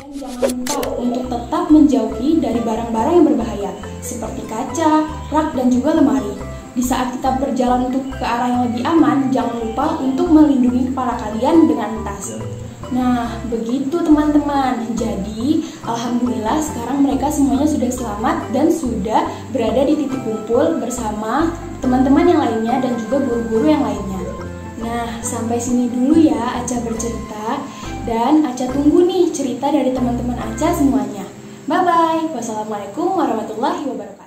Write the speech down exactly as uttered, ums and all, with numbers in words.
Dan jangan lupa untuk tetap menjauhi dari barang-barang yang berbahaya seperti kaca, rak, dan juga lemari. Di saat kita berjalan untuk ke arah yang lebih aman, jangan lupa untuk melindungi kepala kalian dengan tas. Nah, begitu teman-teman. Jadi, alhamdulillah sekarang mereka semuanya sudah selamat dan sudah berada di titik kumpul bersama teman-teman yang lainnya dan juga guru-guru yang lainnya. Nah, sampai sini dulu ya Aca bercerita, dan Aca tunggu nih cerita dari teman-teman Aca semuanya. Bye-bye. Wassalamualaikum warahmatullahi wabarakatuh.